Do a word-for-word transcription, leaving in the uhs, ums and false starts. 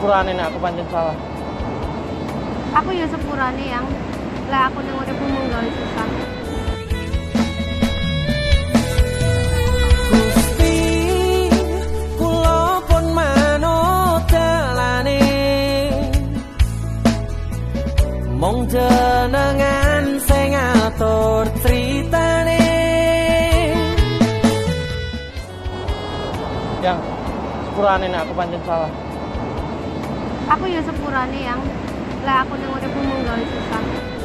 sepurane nek aku pancen salah. Aku ya sepurane yang lah aku nang uripmu mung gawe susah. Gusti kula pun manut dalane mong jenengan sing ngatur critane. Yang sepurane nek aku pancen salah. Aku ya sepurane yang lah aku nang uripmu mung gawe susah.